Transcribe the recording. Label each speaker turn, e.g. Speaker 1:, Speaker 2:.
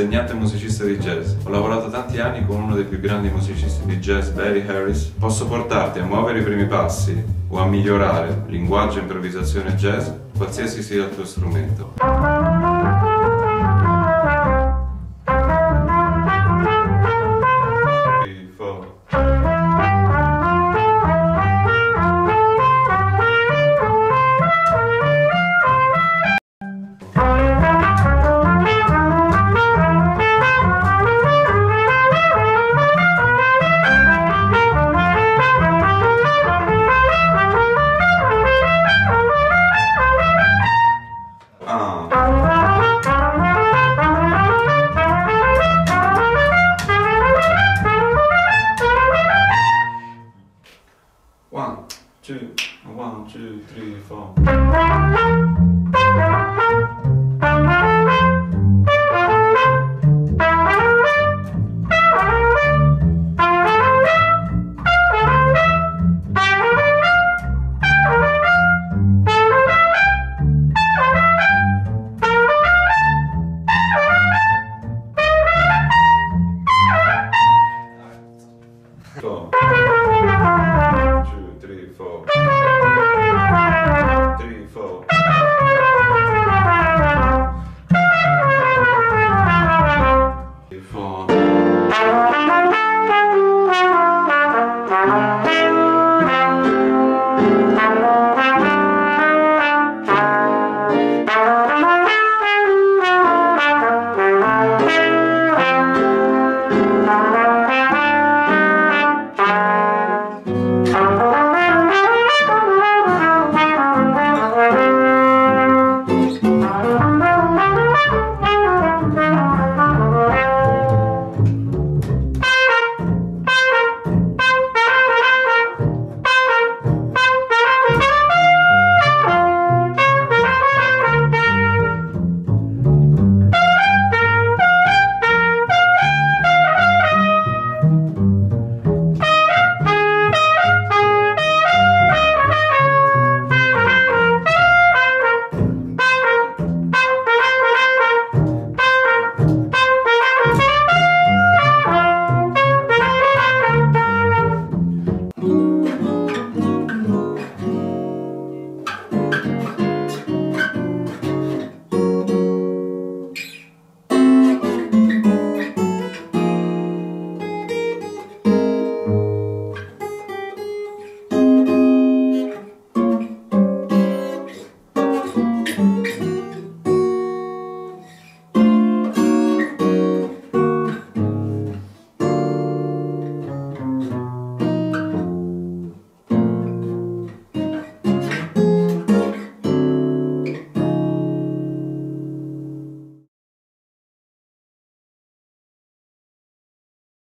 Speaker 1: insegnante musicista di jazz. Ho lavorato tanti anni con uno dei più grandi musicisti di jazz, Barry Harris. Posso portarti a muovere i primi passi o a migliorare linguaggio, improvvisazione e jazz, qualsiasi sia il tuo strumento.